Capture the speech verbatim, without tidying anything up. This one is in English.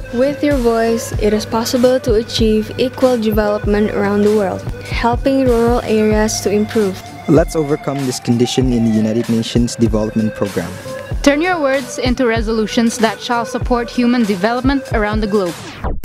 With your voice, it is possible to achieve equal development around the world, helping rural areas to improve. Let's overcome this condition in the United Nations Development Program. Turn your words into resolutions that shall support human development around the globe.